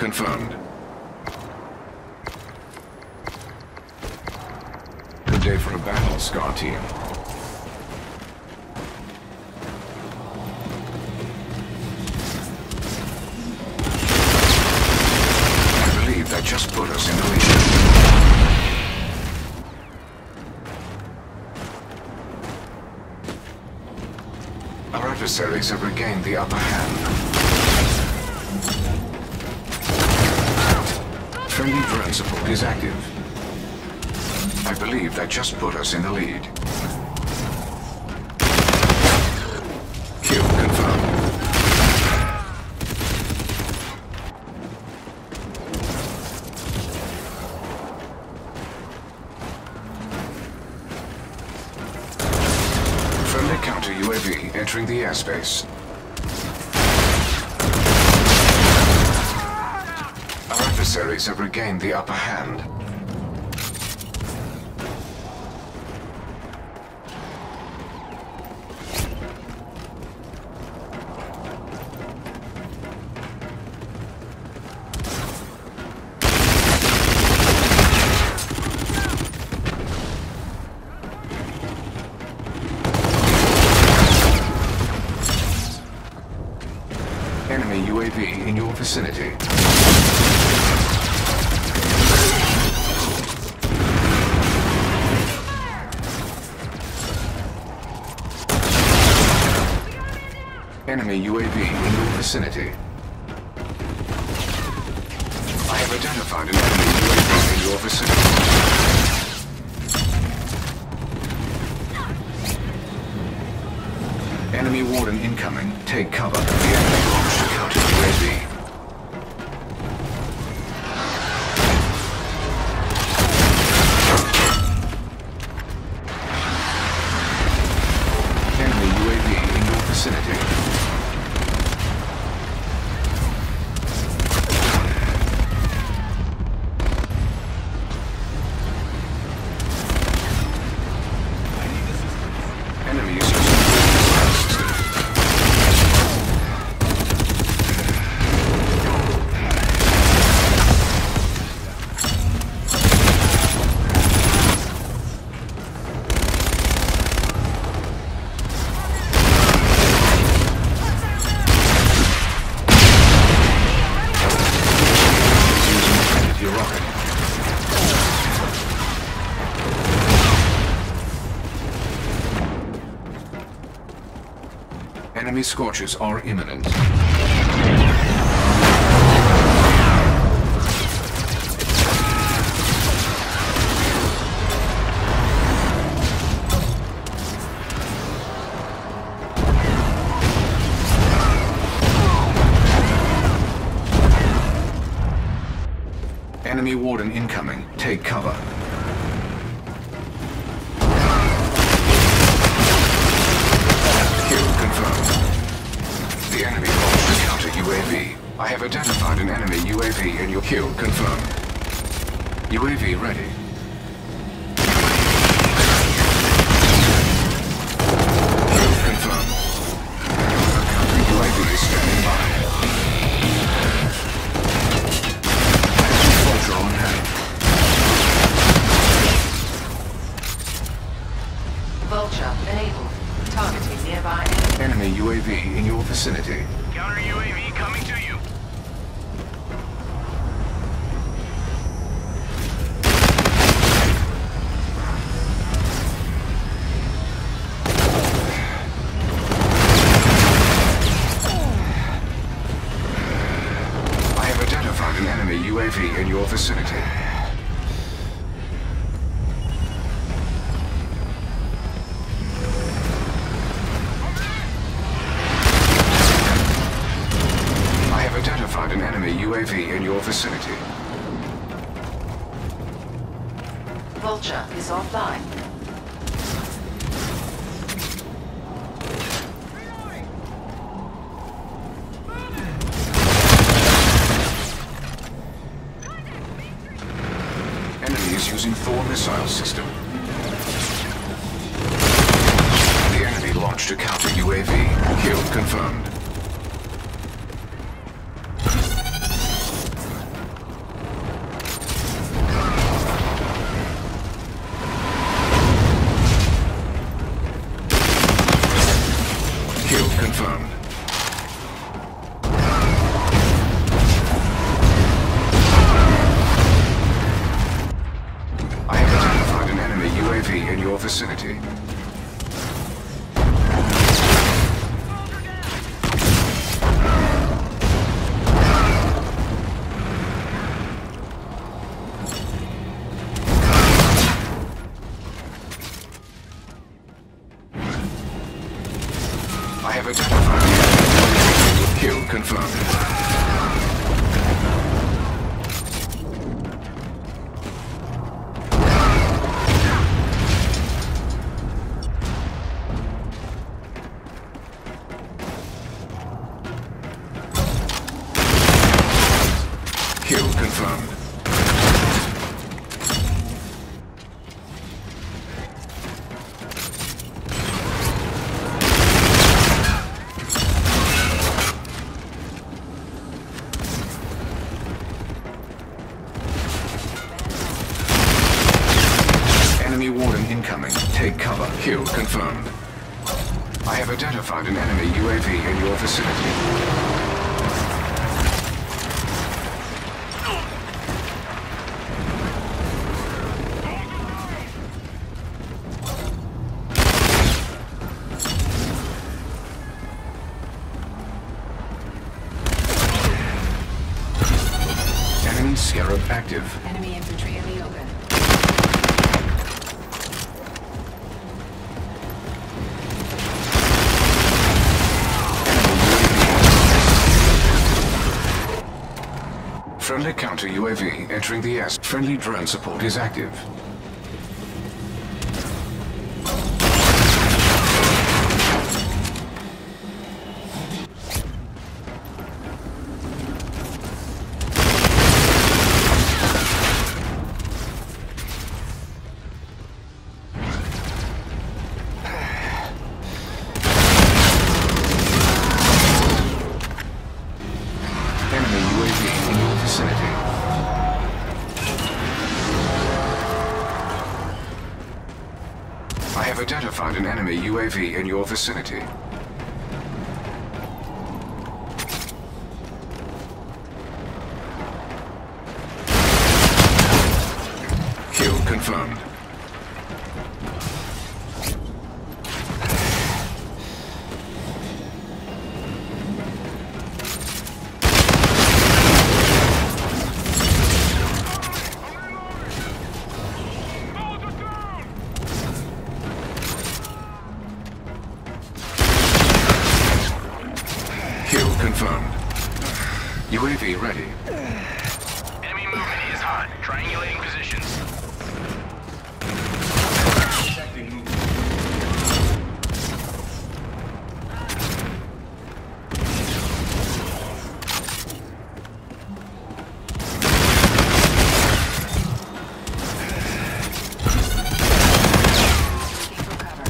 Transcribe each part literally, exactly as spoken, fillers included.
Confirmed. Good day for a battle, SCAR team. I believe that just put us in the lead. Our adversaries have regained the upper hand. Friendly drone support is active. I believe that just put us in the lead. Kill confirmed. Friendly counter U A V entering the airspace. Our adversaries have regained the upper hand. Enemy U A V in your vicinity. Enemy U A V in your vicinity. I have identified an enemy U A V in your vicinity. Enemy warden incoming. Take cover. The enemy launched a counter U A V. Enemy U A V in your vicinity. Enemy is using the system. Enemy scorches are imminent. Enemy warden incoming. Take cover. The enemy launched a counter U A V. I have identified an enemy U A V in your kill confirmed. U A V ready. Kill confirmed. A counter U A V is standing by. Enemy Vulture on hand. Vulture enabled. Targeting nearby. Enemy U A V in your vicinity. Counter U A V coming to you. I have identified an enemy U A V in your vicinity. Identified an enemy U A V in your vicinity. Vulture is offline. Enemy is using Thor missile system. The enemy launched a counter U A V. Kill confirmed. Kill confirmed. Enemy warden incoming. Take cover. Kill confirmed. I have identified an enemy U A V in your vicinity. Enemy Scarab active. Enemy infantry in the open. Friendly counter U A V entering the S. Friendly drone support is active. Enemy U A V in your vicinity. I have identified an enemy U A V in your vicinity. Kill confirmed. Kill confirmed. U A V ready. Enemy movement is hot. Triangulating positions. Looking for cover.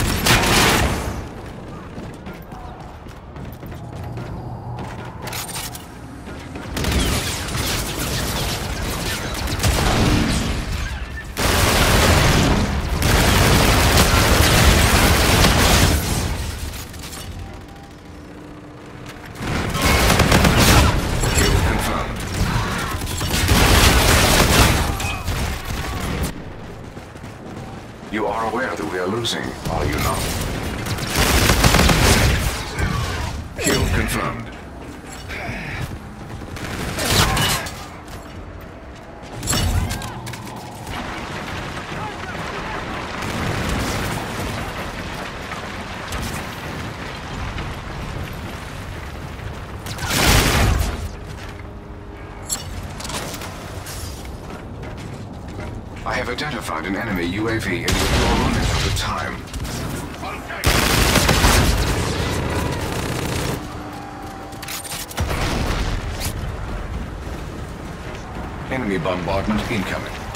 Kill confirmed. You are aware that we are losing, are you not? Kill confirmed. I have identified an enemy U A V and you're running out of time. Enemy bombardment incoming.